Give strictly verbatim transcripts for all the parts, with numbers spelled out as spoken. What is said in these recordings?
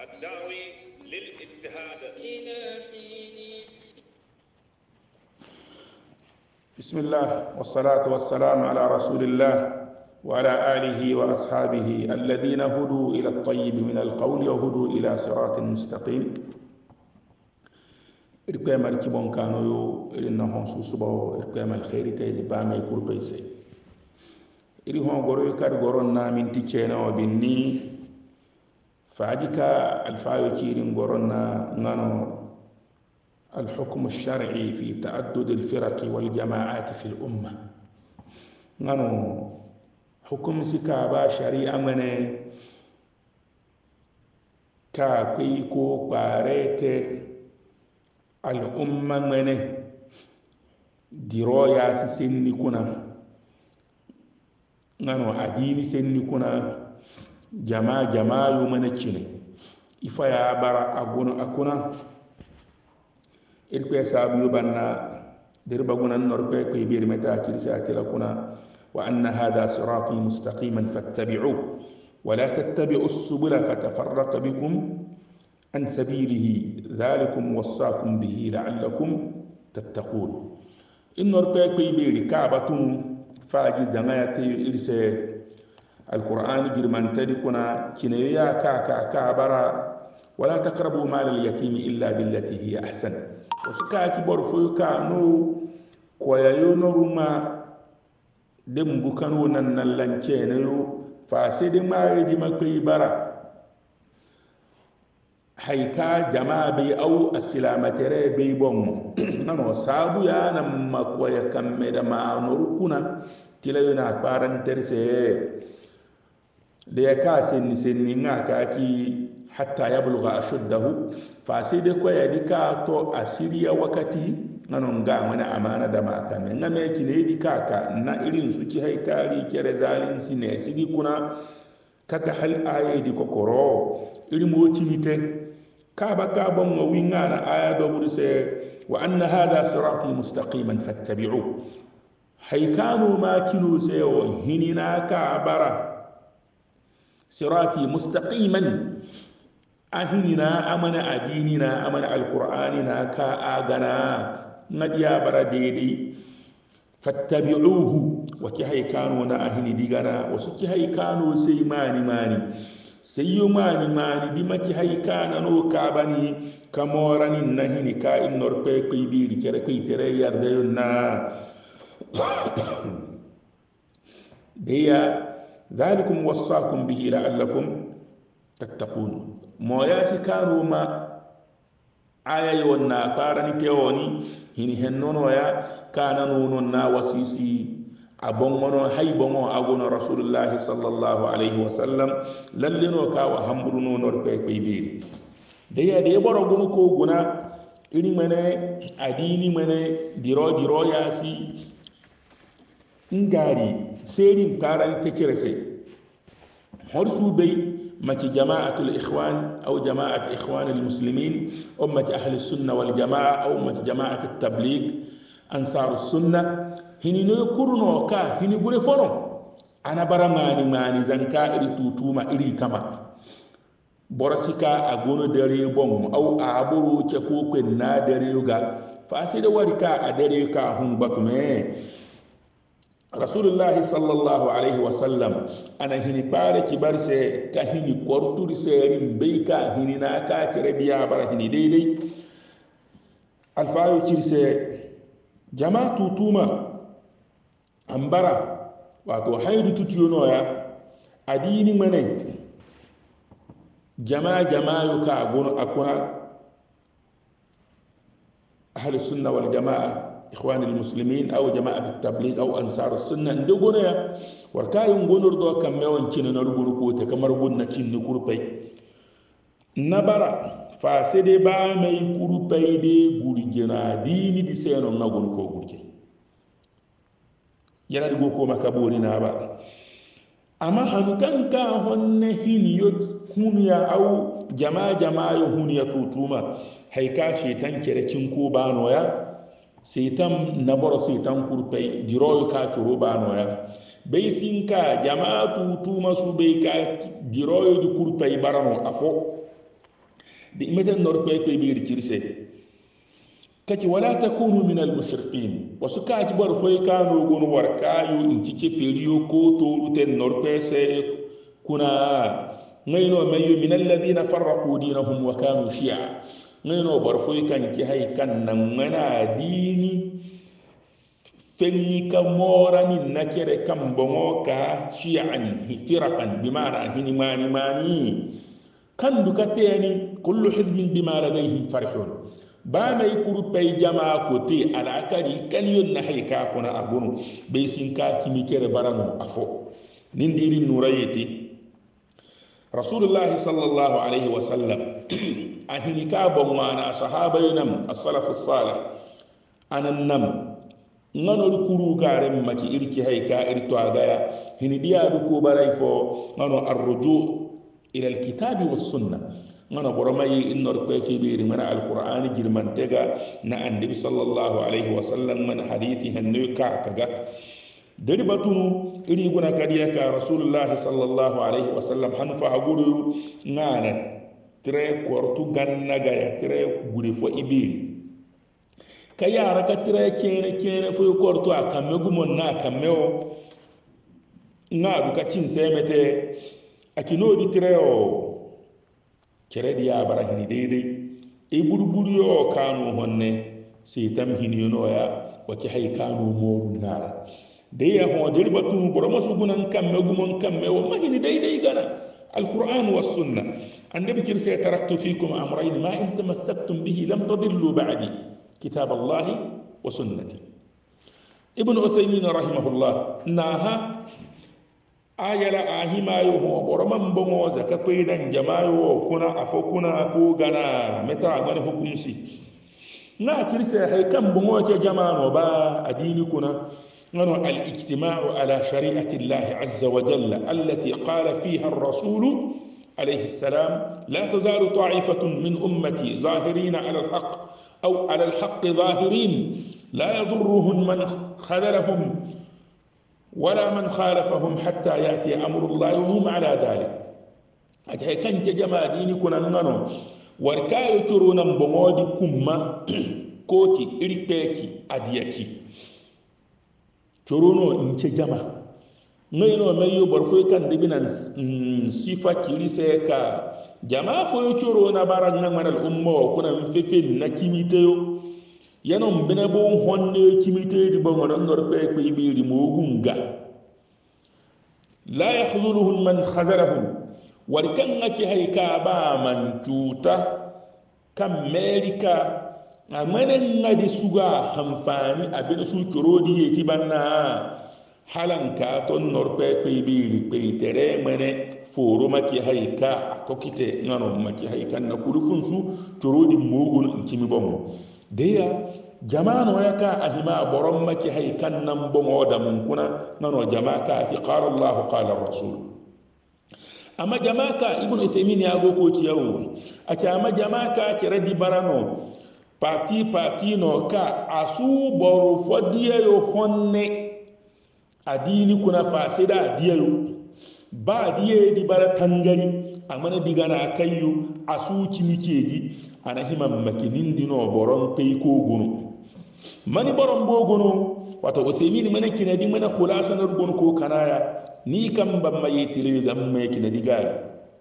الدعوي للاتحاد إلى حين. بسم الله والصلاة والسلام على رسول الله وعلى آله وأصحابه الذين هدوا إلى الطيب من القول وهدوا إلى صراط مستقيم. إرقام الكبون كانوا إنهم سوسبوا إرقام الخير تيجي بامي كوربيسي إريهم غروي كار غرونا من تيجينا وبني فعدك الفايو كيرين غرونا نانو الحكم الشرعي في تعدد الفرق والجماعات في الأمة. نانو حكم سكابا شريعة من كاكيكو باريت الأمة من درويا سني كنا نانو أديني سني كنا جماعة جماعة يومنا كني إفيا برا أبونا أكونا إركوا سابيو بنا دربنا النربة كي بيرمتا كرسات لكنا وأن هذا صراطي مستقيما فاتبعوه ولا تتبعوا السبل فتفرق بكم عن سبيله ذلكم وصاكم به لعلكم تتقون. النربة كي بيري كعبة فاجز دمايات إرسى القرآن جرمان تدكنا كنيا كاكا كابرا ولا تقربوا مال اليتيم إلا بالتي هي أحسن. وسكاكي برفو كانوا كويا نورما دم بكانو ننلانكينيو فاسد ما يدي مكي برا حيكا جماعة بي أو السلامة ري بي بوم نانو سابو يا نما كويا كمدا ما نوركونا تلاونا بارن ترسي ليكا سن سن كاكي حتى يبلغ أشده فاسد كويا ديكا تو أسيريا وكتي نانونغا منا أمانة دما كامي نامي كيني ديكا كا نا إرين سوكي هيكالي كرزالين سيني سيدي كنا كاكا حل آية دي كوكورو إرين موتي ميتي كابا كابا ووينغانا آية دوبر سي وأن هذا صراطي مستقيما فاتبعوه هيكانوا ما كيلو سيو هنينا كابرا صراطي مستقيما أهننا أمنا أديننا أمنا القرآننا كأغنا نديا برديدي فاتبعوه وكي هي كانوا نأهني ديغنا وسكي هي كانوا سيماني ماني سيماني ماني بما كي هي كان نو كابني كموراني نهني كا إنور بي بي بيري كرا كي تري يردينا ديا ذلكم وصاكم به لعلكم تتقون. موياسي كانوا ما آية يونا قارني تيوني هني هنونو يا كان نوننا وسيسي أبونغونو هاي بونغو أغونو رسول الله صلى الله عليه وسلم للنو كا وحمرونو نور بي بي بي ديا دي بورو غونو كو غنا إني مني أديني مني ديرو ديرو ياسي ngari سيرين قارني تكرسي هرسو بي متى جماعة الإخوان أو جماعة إخوان المسلمين أو متى أهل السنة والجماعة أو متى جماعة التبليغ أنصار السنة هني نيكورنو كا هني بوري فونو أنا برا ماني ماني زنكا إري توتوما إري كما borasika agono dare bom au aburu ce ko kwen na dare yuga fa sai da warika a dare ka hun batume rasulullahi sallallahu alaihi wasallam ana hini pare kibar se ka hini korturi se rin bai ka hini na ka kire biya bara hini daidai alfayu kirse jama'atu tuma ambara wato haidu tutuyono ya adini mane jama'a jama'a ka gono akuna ahli sunna wal jama'a إخوان المسلمين أو جماعة التبليغ أو أنصار السنة ندقونا وركايون غنور دو كم يوم كنا نرجو كوتا كم رجو نتشين نكروبي نبرا فاسد با مي كروبي دي غوري جنا ديني دي سينو نغون كو غوري يلا دي غوكو مكابوري نابا أما هنكان كا هن هنيوت هنيا أو جماعة جماعة هنيا توتوما هيكا شيطان كيركين كو بانويا سيتم نبر سيتم كوربي جيرو كا تشورو بانويا بيسين كا جماعة توما سو بي كا جيرو دي كوربي بارانو افو دي متى نور بي بي بير كيرسي كتي ولا تكونوا من المشركين وسكاج بر فوي كانوا غون وركايو انتي تفيريو كو تورو تن نور بيسي كنا غينو ميو من الذين فرقوا دينهم وكانوا شيعا غينو بر فوي كان كي هاي كان نمنا ديني فني كموراني نكره كم بموكا شيعا فرقا بمعنى هني ماني ماني كان دكتيني كل حزب بما لديهم فرحون بama ikuru pay jama ko te ala kari kaliyon na hayka kuna agunu be sin ka kimi kere barano afo nindiri nurayeti rasulullah sallallahu alaihi wasallam ahini ka bon mana sahabaynam as-salaf as-salih anannam ngano kuru gare maki irki hayka irto agaya hini diya du ko baray fo ngano ar-ruju ila al-kitab was-sunnah ngana boroma yi innor ko ke be mana alqur'ani girmantega na annabi sallallahu alaihi wasallam man hadithi hannu ka kaga dari batunu iri guna kadiya ka rasulullah sallallahu alaihi wasallam han fa guru ngana tre kortu ganna ga ya tre guri fo ibiri kayara ka tre kene kene fo kortu akamme gumon na akamme o ngadu ka tin semete akino di tre o keredi ya bara hini deidei e burburu yo kanu honne sitam hini no ya wati hay kanu moru nara de ya ho de batu boromo sugunan kamme gumon kamme o mahini deidei gana alquran was sunnah annabi kirse taraktu fikum amrayn ma in tamassaktum bihi lam tadillu ba'di kitab allah wa sunnati ibn usaymin rahimahullah naha ayala ahimayo ho boroman bongo zaka peidan jamayo kuna afokuna ko gana meta ngane hukumsi na kirse hay kam bongo ce jamano ba adini kuna ngano al ijtima'u ala shari'ati allah azza wa jalla allati qala fiha ar-rasul alayhi salam la tazalu ta'ifatun min ummati zahirin ala al-haqq aw ala al-haqq zahirin la yadurruhum man khadalahum ولا من خالفهم حتى يأتي أمر الله وهم على ذلك أجل كان جماعة ديني كنا نغنو وركايو ترونا مبغودي كما كوتي إريكيكي أديكي ترونو انت جماعة نينو ميو برفوي كان دبنا صفة كيريسيكا جماعة فوي ترونا بارك نغمان الأمة كنا مففين نكيميتيو yano mbene bo honne kimite di bongo non nor pe pe bi di mogunga la yakhdhuluhum man khazalahum wal kan ngaki hayka ba man tuta kam melika amane ngadi suga hamfani abin su torodi yeti banna halanka ton nor pe pe bi di pe tere mene foro maki hayka atokite ngano maki hayka na kulufun su torodi mogun kimi bongo deya jamano yaka ahima borom maki hay kannam bongo da mun kuna nano jamaka ki qala allah qala rasul ama jamaka ibnu usaymin ya go ko tiyawo aka ama jamaka ki radi barano parti parti no ka asu boru fodiye yo honne adini kuna fasida diyo ba diye di bara tangari amana digana kayu asu chimikeji ana himam makinin dino boron pay ko gunu mani boron bo gunu wato usaymin mana kinadi mana khulasa nar gunu ko kanaya ni kam bamma yitile gam me kinadi gal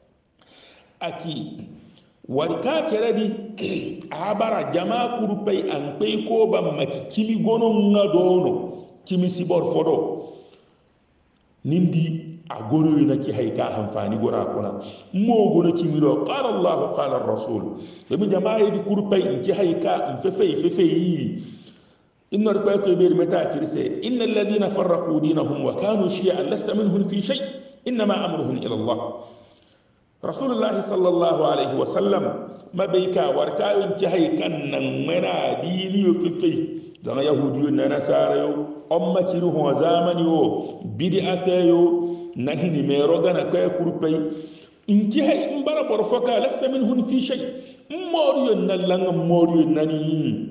aki warka keradi abara jama kuru pay an pay ko bamma kimi gono ngadono kimi sibor fodo nindi agono ina ki hayka hanfani gona kuna mo gono kimiro qala allah qala ar-rasul dum jamaa yi kurpay ki hayka fefey fefey inna rabbaka bir mata kirse innal ladina farraqu dinahum wa kanu shi'an lasta minhum fi shay inma amruhum ila allah rasulullah sallallahu alaihi wasallam mabika warkawin ki haykan nan mana dini fefey zama yahudiyo na nasara yo amma kiru ho zamani yo bid'ata yo nahini mero gana kay kurpay inki hay mbara bor foka lasta minhum fi shay moriyo nalanga moriyo nani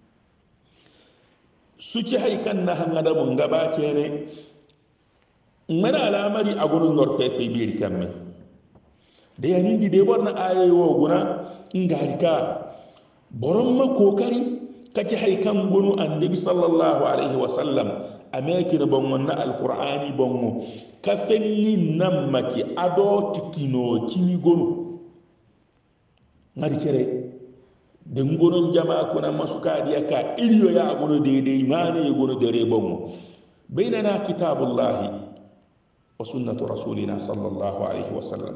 suci hay kan na hangada mun gaba kene ngara alamari agunu norpe pe biri kamme da yanin di de borna aye wo guna ngarika boron ma kokari kake haikan gonu annabi sallallahu alaihi wasallam amekina bongo na alqur'ani bongo kafenni namaki ado tikino kimi gonu ngari kere de ngonon jama kuna masuka dia ka iliyo ya gono de de imane ya gono dere bongo bainana kitabullahi wa sunnatu rasulina sallallahu alaihi wasallam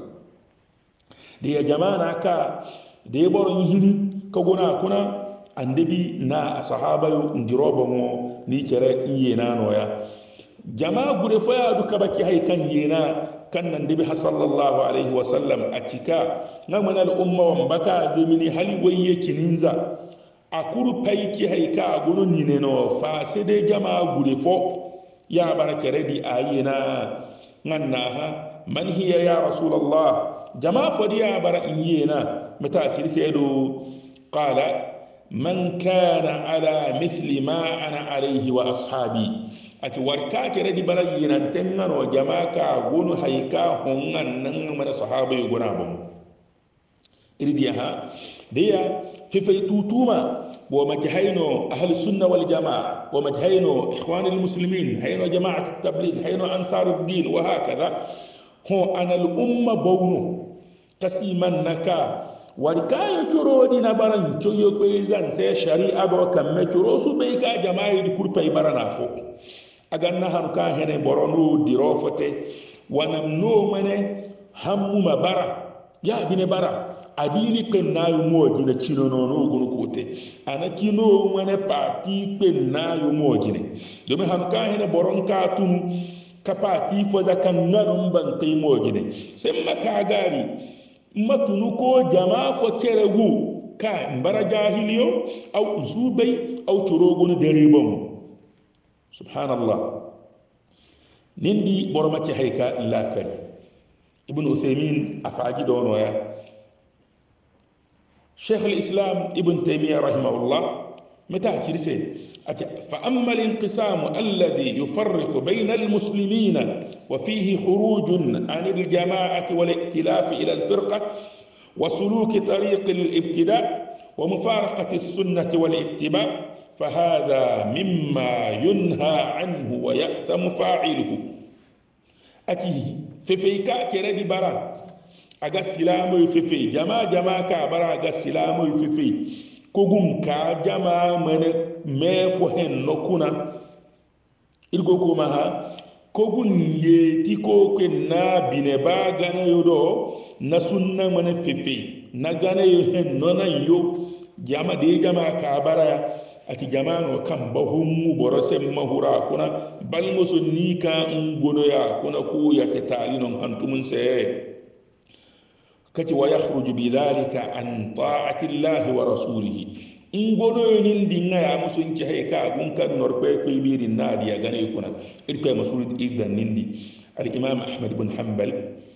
de ya jamana ka de boron hini ka gona kuna annabi na sahaba yu ndiro bongo ni kere yena noya jama gure faya du kabaki hay kan yena kan annabi sallallahu alaihi wasallam atika ngam al umma wa baka zemini hali waye kininza akuru paiki hay ka gono nineno fa sede jama gure fo ya barakere di ayena nganna ha man hiya ya rasulullah jama fodi ya bara yena mata kirsedo qala man kana ala mithli ma ana alayhi wa ashabi ati warka kere di bara yinan tengano jama ka gonu hayka hongan nan mana sahaba yu gona bam iridiya ha deya fi faytutuma wa majhayno ahli sunna wal jamaa wa majhayno ikhwan al muslimin hayno jama'at at tabligh hayno ansar ad din wa hakadha ho ana al umma bawnu kasiman naka warkayo corodi na baran coyo peysan se shari'a do kam me coro su be ka jama'i di kurpay barana fo aganna han ka hene borono diro fote wanam no mane hammu ma bara ya bine bara adini pennayo mojine chino no no gunu kote ana kino mane parti pennayo mojine do me han ka hene boron ka tunu kapati fo da kan ngano ban pay mojine semma ka gari matunu ko jama fo keregu ka mbara jahiliyo aw zubay aw torogono derebom subhanallah nindi boroma ci hayka la kari ibn usaymin afaji dono ya shaykh al-islam ibn taymiyyah rahimahullah متى كرسي فأما الانقسام الذي يفرق بين المسلمين وفيه خروج عن الجماعة والائتلاف إلى الفرقة وسلوك طريق الابتداء ومفارقة السنة والاتباع فهذا مما ينهى عنه ويأثم فاعله أتيه في فيكا كردي برا أغا سلامو في في جما جما كابرا أغا سلامو في في kogum ka jama mane me fo hen nokuna ilgo ko ma ha kogun ye ti ko ke na bine ba gana yodo na sunna mane fefe na gana yo hen nona yo jama de jama ka bara ati jama no kam ba hummu borose mahura kuna bal muso ni ka ngono ya kuna ku ya tetali non antumun se kati wa yakhruju bidhalika an ta'ati llahi wa rasulihi ngono nin dinga ya musun ci hay ka gun kan norbe ko biri nadi ya gane kuna irko masul idan nindi al imam ahmad ibn hanbal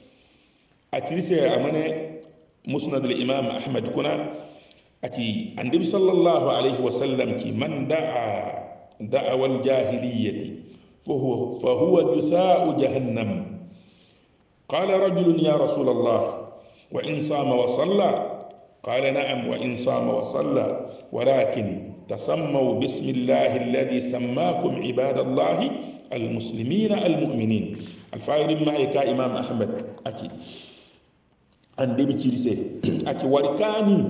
atrise amane musnad al imam ahmad kuna ati annabi sallallahu alayhi wa sallam ki man da'a da'wa al jahiliyyati fa huwa fa huwa jusaa'u jahannam qala rajulun ya rasul allah وإن صام وصلى قال نعم وإن صام وصلى ولكن تسموا بسم الله الذي سماكم عباد الله المسلمين المؤمنين الفاعل معي كإمام أحمد أكي عندي بتشيسي أكي وركاني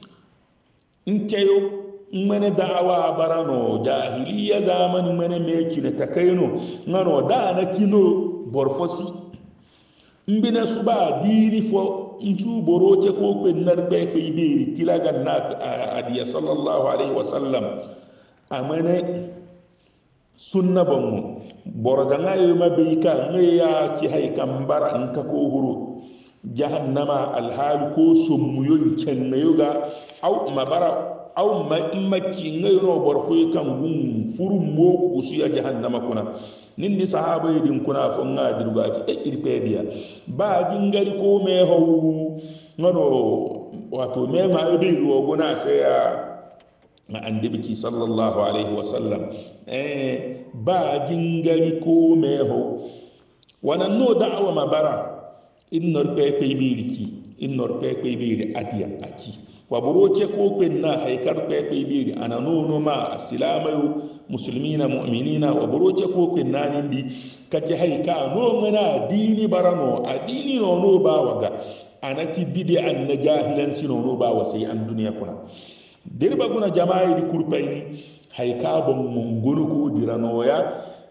انتيو من دعوة برانو جاهلية زمن من ميكين تكينو نانو دانا كينو بورفوسي mbina suba dini fo ntu borote ko ko narbe ko iberi tilaga na adiya sallallahu alaihi wasallam amane sunna bongo boroda ngayo mabeyka ngaya ci hay kambara nka ko huru jahannama alhal ko sommuyo kennayoga aw mabara aw makki ngayo no borfo kan gum furu mo ko suya jahannama kuna nindi sahaba yidin kuna fo ngadirga ki e irpedia ba jingari ko me ho ngano wato me ma be ro gona sai ya na annabi sallallahu alaihi wasallam eh ba jingari ko me ho wana no da'wa mabara innor pe pe biliki innor pe pe biri atiya aki wa boroche ko penna haykar pe pe biri ananono ma asilamayo muslimina mu'minina wa boroche ko penna nindi kake hayka no ngana dini barano adini no no ba waga anaki bidi an najahilan sino no ba wasai an duniya kuna dirba guna jama'i di kurpaini hayka bon mongolo ko diranoya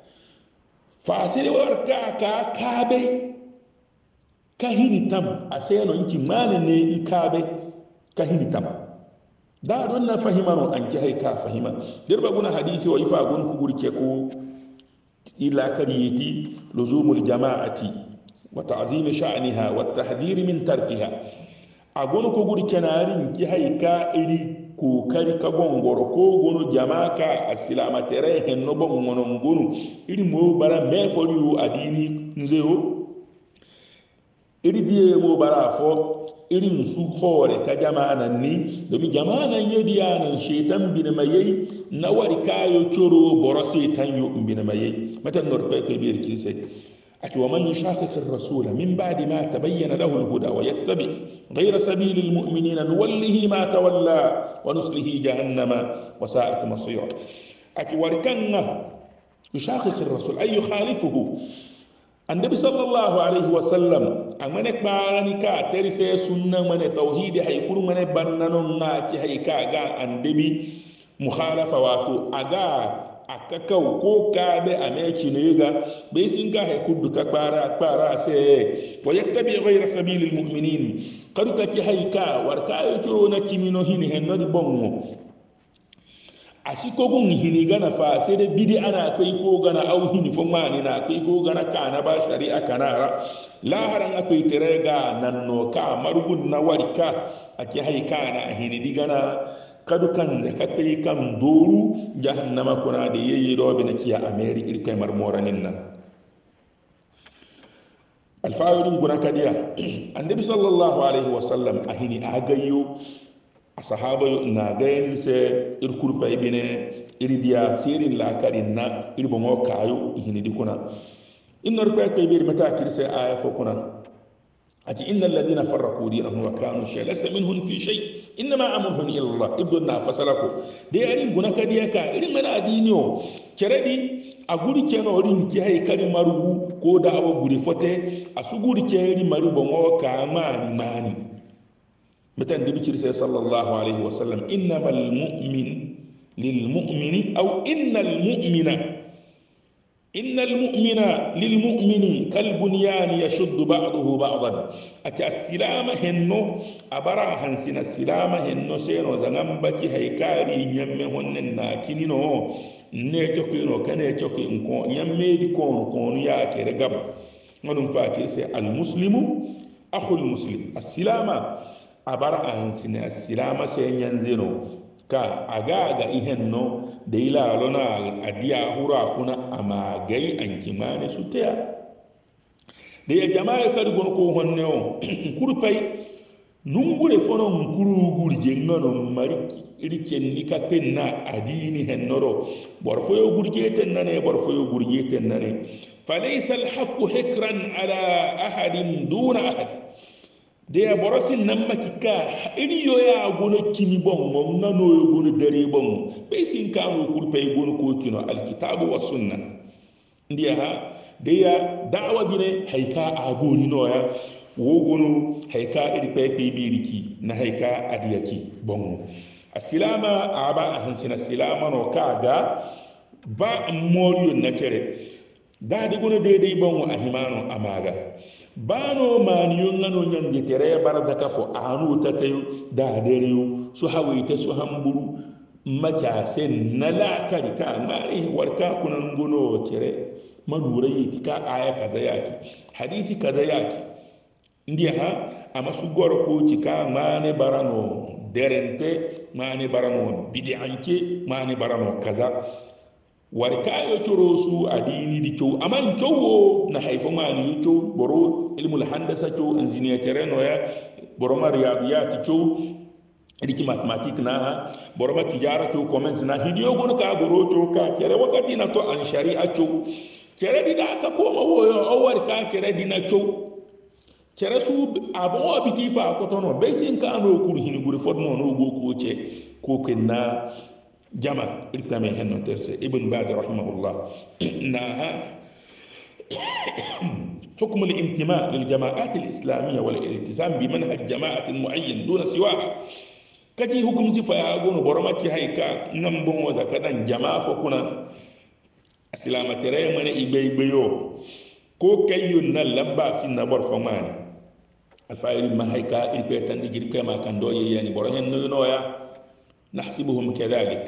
fasiri warka ka kabe kahini tam aseno inci mane ne ikabe kahini tam da don na fahimano anki hayka fahima dirba guna hadisi wa ifa gun ku gurke ko ila kariyati luzumul jama'ati wa ta'zim sha'niha wa tahdhir min tarkiha agun ku gurke narin ki hayka iri kokari ka gongoro ko gono jama'a ka asilama tere henno bon ngonon gonu iri mo bara me foliu adini nzeo iri diye mo bara fo irin su hore ka jama'a nan ni domin jama'a nan yedi yanan shaitan bin mayai na wari kayo coro boro shaitan yo bin mayai matan nor pe ko bir kilse aki wa man yushaqiq ar-rasul min ba'di ma tabayyana lahu al-huda wa yattabi ghayra sabili al-mu'minina nuwallihi ma tawalla wa nuslihi jahannama wa sa'at masira aki warkanna yushaqiq ar-rasul ay yukhalifuhu annabi sallallahu alaihi wasallam amane kbarani ka terise sunna mane tauhidi haykuru mane bannano ngaki hayka ga annabi mukhalafa wato aga akakau ko kabe ameki nega be singa haykudu ka kbara kbara se wa yattabi ghayra sabilil mu'minin qaduka ki hayka warka yoro na kimino hini henno di bongo asiko gun hini gana fa sai da bidi ana akwai ko gana au hini fo mani na akwai ko gana kana ba shari'a kanara laharan akwai terega nan no ka marugun na warika ake haika na hini digana kadu kan zakatai kan doru jahannama kuna da yayi do bi na kiya ameri irkai marmoranin nan alfa'ilun guna kadiya annabi sallallahu alaihi wasallam ahini agayyo asahaba na gayin se ir kurpa ibine iridia sirin la karinna ir bongo kayo hini dikuna innar pa pe bir mata kirse aya fokuna ati innal ladina farraqu dinahum wa kanu shalasa minhum fi shay inma amruhum ila Allah ibduna fasalako de yarin guna kadiya ka irin mana adinio keredi aguri keno rin ki hay kari marugu ko da awa guri fote asuguri keri maru bongo ka mani mani متى النبي صلى الله عليه وسلم إنما المؤمن للمؤمن أو إن المؤمن إن المؤمن للمؤمن كالبنيان يشد بعضه بعضا أتى السلام هنو أبرا هنسنا السلام هنو سينو زنبكي هيكاري نيمهن الناكينو نيتوكينو كنيتوكي نكون نيميدي كون كون ياكي رغب ونم فاكي سي المسلم أخو المسلم السلام abara ahansine asilama senyanzeno ka agaga ihenno deila lona adia hura kuna amagai ankimane sutea de ya jamaa ka gon ko honne o kurpai nungure fono nkuru gurje ngano mariki iriken nika penna adini hennoro borfo yo gurje tennane borfo yo gurje tennane falaysa alhaqqu hikran ala ahadin duna ahad de borosin nan makika iri yo ya gono kimi bongo ngano yo gono dare bongo be sin kanu kurpe gono ko kino alkitabu was sunna ndiya ha de ya da'wa bine hayka agoni no ya wo gono hayka iri pepe biriki na hayka adiyaki bongo asilama aba hansina silama no kaga ba moriyo na kere da de gono de de bongo ahimano amaga bano maniyo ngano nyanje tere baradaka fo anu tatayo da dereyo su hawaita su hamburu maca sen nala kari ka ngari warka kunan gono tere manura yi ka aya kaza yaki hadithi kaza yaki ndiya ha ama su goro ko ci ka mane barano derente mane barano bid'anke mane barano kaza warkayo coro su adini di cow aman cowo na haifo mani cow boro ilmul handasa cow engineer terreno ya boro ma riyadiyat cow ediki mathematique na ha boro ma tijara cow commerce na hidiyo gon ka boro cow ka kere wakati na to an sharia cow kere di da ka ko ma wo o warka kere di na cow keresu abo biti fa ko tono be sin ka no kuru hini gure fodno no go ko ce ko kenna jama irkame henno terse ibn baz rahimahullah naha حكم الانتماء للجماعات الإسلامية والالتزام بمنهج جماعة معين دون سواها كتي حكم تفا يقول برمتي هيكا نمبون وذا كدن جماعة فكنا السلامة ترى من إبي بيو كو كيو نلمبا في النبر فمان الفايل ما هيكا البيتان دي جري كما كان دوي يعني برهن نويا نحسبهم كذلك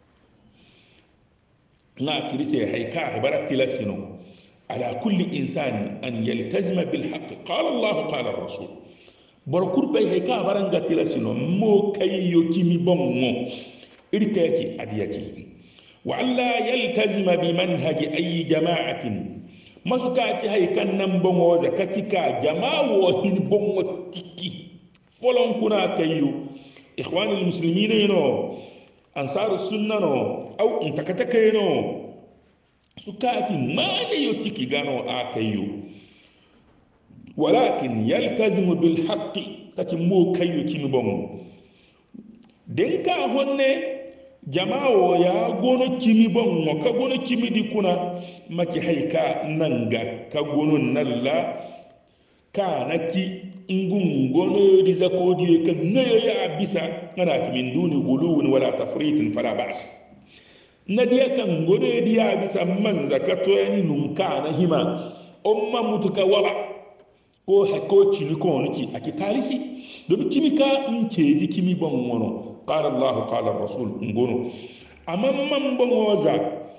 ناكي بسي هيكا عبارة تلاسينو على كل إنسان أن يلتزم بالحق قال الله قال الرسول بركور بي هيكا برانغا تلاسينو مو كيو كيمي بونغو إركاكي أدياكي وعلا يلتزم بمنهج أي جماعة ما سكاكي هيكا نمبونغو زكاكيكا جماعة وهين بونغو تيكي فلون كنا كيو إخوان المسلمين ينو أنصار السنة نو أو انتكتكي نو سكاكي ما يوتيكي غانو آكيو ولكن يلتزم بالحق تكي مو كيو كيمي بونغو دنكا هوني جماعو يا غونو كيمي بونغو كا غونو كيمي دي كنا ماكي هيكا نانغا كا غونو نالا كانكي نغون غونو دي زاكودي كا نيو يا بيسا نانا من دون غلو ولا تفريط فلا بأس nadiya kan gore diya bisa man zakato yani nunka na hima umma mutuka waba ko hako chini ko niki akitalisi do kimika nkeji kimi bon wono qala allah qala rasul ngono amamman bongoza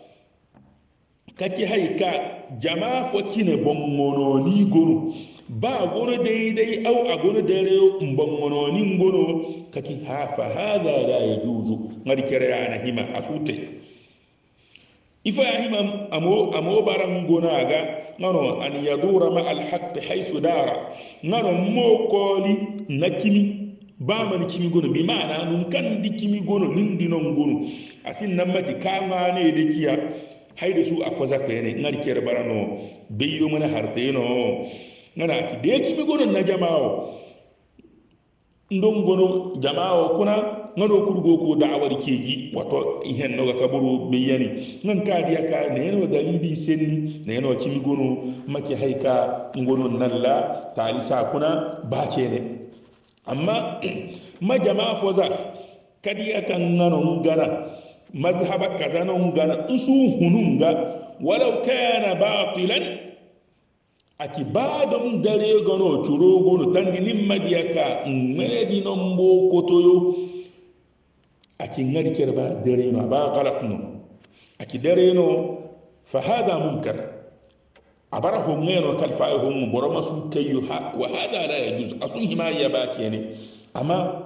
kaki haika jama fo kine bon wono ni gonu ba goro daidai au a goro dare mbon wono ni ngono kaki hafa hadha la yajuzu ngari kere yana hima asute ifa hima amo amo baram gonaga ngano an yadura ma al haqq haythu dara ngano mo koli nakimi ba man kimi gono bi maana nun kan di kimi gono nin dinon gono asin namati kama ne de kiya hayde su afoza ko ene ngari kere barano beyo mana harte no ngana ki de kimi gono na jamaawo ndon gono jamaawo kuna ngano kurgo ko da'awar keji wato ihen no ga kaburu beyani ngan ka diya ka ne no dalili senni ne no kimi gono maki haika ngono nalla talisa kuna ba cene amma ma jamaa foza kadiya kan ngano ngana mazhaba kaza no ngana usu hununga walau kana batilan aki badum dare gano churo gono tangi nimma diya ka ngedi no mbo kotoyo aki ngari kerba dereno ba galatno aki dereno fa hada munkar abara ho ngeno kalfa ho mu boroma su kayu ha wa hada la yajuz asun hima ya ba kene ama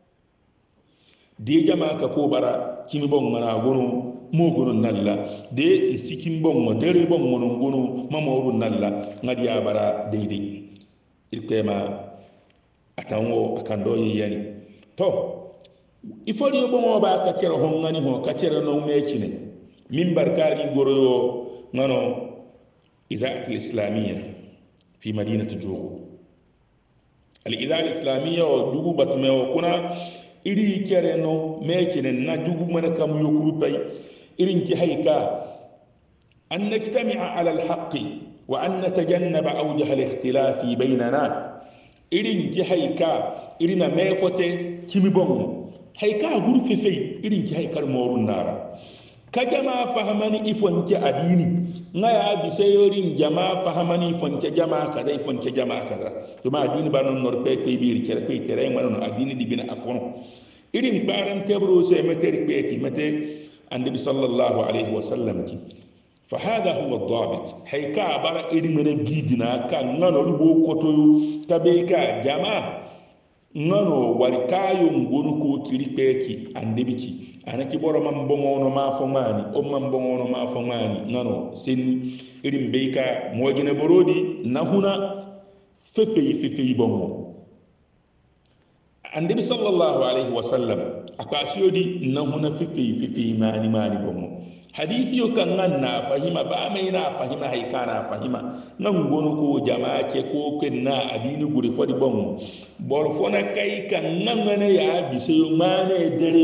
de jama ka ko bara kimi bon ngana gono mo gono nalla de sikim bon mo dere bon mo gono mamawru nalla ngadi ya bara deede irkema atanwo akando yani to ifori bongo ba ka kero hongani ho ka kero no mechine min barkali goroyo ngano izaat al-islamiyya fi madinati jugu al-izaat al-islamiyya o jugu batme o kuna iri kere no mechine na jugu mana kam yokuru pay irin ki hayka an najtami'a ala al-haqq wa an natajannaba awjah al-ikhtilaf baynana irin ki hayka irina mefote kimi bongo hayka guru fefe irin ki haykar morun nara ka jama fahamani ifonke adini ngaya bi sayorin jama fahamani ifonke jama kaza ifonke jama kaza to ma adini banon nor pe pe bir kere pe tere ngano adini dibina afono irin baran tebro se meter pe ki mete andi sallallahu alaihi wasallam ki fa hada huwa ad-dabit hayka bara irin mena gidina kan ngano rubo koto tabeka jama ngano warkayo ngonu ko kiripeki andebiki anaki boro man bongono ma fomani o man bongono ma fomani ngano senni irim beika mojine borodi nahuna fefe fefe bongo andebi sallallahu alaihi wasallam akashiodi nahuna fefe fefe mani mani bongo hadisi yo kan nan na fahima ba mai na fahima hay kana fahima nan gono ko jama'a ke ko ken na adini guri fodi bongo bor fona kai kan nan mane ya bise yo mane dere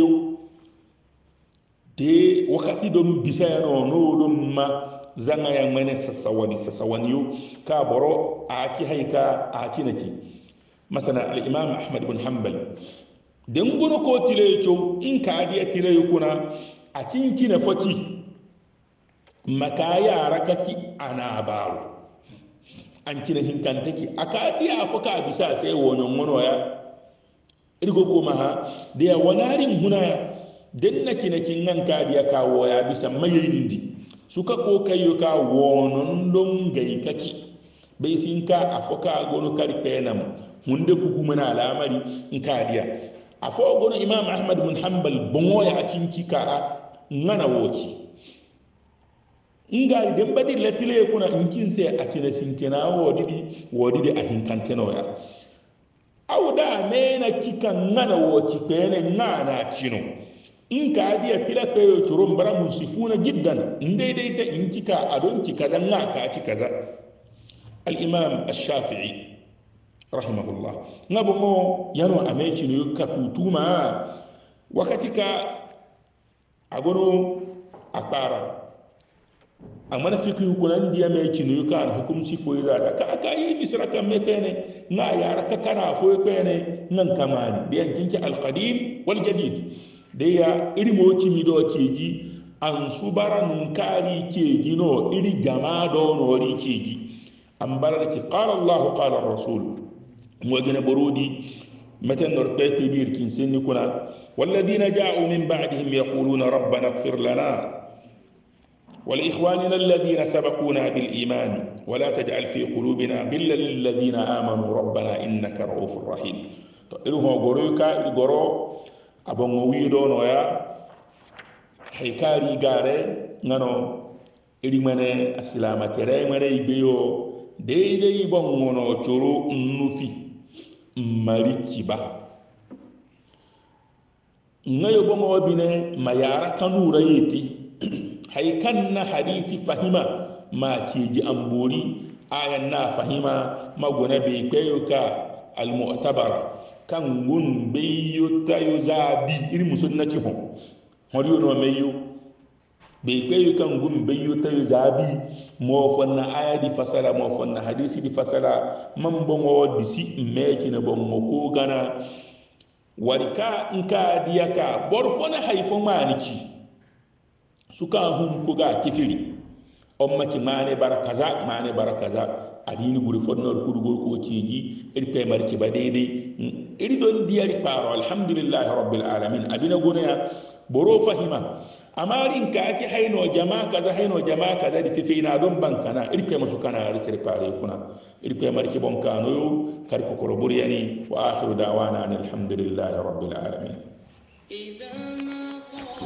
de wakati dom bisa ya no no dom ma zanga ya mane sasawani sasawani yo ka boro aki hay ka aki naki masana al imam ahmad ibn hanbal den gono ko tile to in ka dia tile kuna a cinki na foti makaya rakaki ana baro an kina hinkantaki aka dia foka bisa sai wonon wono ya irgo ko maha dia wanarin huna den na kina kingan ka dia kawo ya bisa mayindi suka ko kayo ka wonon don gai kaki bai sin ka afoka gono karpenam hunde ku kuma alamari in ka dia afo gono imam ahmad bin hanbal bongo ya kinki ka ngana woki ngali dem badi latile kuna inkinse akina sintena wodidi wodidi ahinkanteno ya awda mena kika ngana woki pene ngana kino inka dia tila peyo turum bara musifuna jiddan ndede ta inkika adon kikaza ngaka kikaza al imam ash-shafi'i rahimahullah ngabo mo yano ameki no kakutuma wakati ka agono akpara amana fikri ko nan dia me kinu kan hukum si fo ila ka ka yi misra kan me pene na ya raka kana fo pene nan kamani de an kinki al qadim wal jadid de ya iri mo kimi do keji an subara nun kari keji no iri jama do no ri keji am barati qala allah qala rasul mo gene borodi meten nor pe pe bir kin senni kuna والذين جاءوا من بعدهم يقولون ربنا اغفر لنا ولإخواننا الذين سبقونا بالإيمان ولا تجعل في قلوبنا غلا للذين آمنوا ربنا إنك رؤوف رحيم إلو هو غروكا غرو أبو ويدو نويا حيكاري غاري نانو إلي مني السلامة تري مني بيو دي دي بونغونو تشورو نوفي مالكي با ngayo bongo bine mayara kanura yeti hay kanna hadithi fahima ma keji ambori ayan na fahima magona be kayuka al mu'tabara kan gun be yota yuzabi iri musunnati ho horiyo no meyo be kayuka gun be yota yuzabi mo fonna aya di fasala mo fonna hadisi di fasala man bongo disi meji na bongo ko gana warika nka diyaka borfona haifo maniki suka hun kuga kifiri ommaki mane barakaza mane barakaza adini buri fonnor kudugo ko ciji eri pe marki badede eri don diyari paro alhamdulillah rabbil alamin abina gonya boro fahima amarin ka ake haino jama kaza haino jama kaza di fifina don bankana eri pe masu kana risir pare kuna eri pe marki bonkano yo kar ko koroburi yani wa akhiru da'wana alhamdulillah rabbil alamin.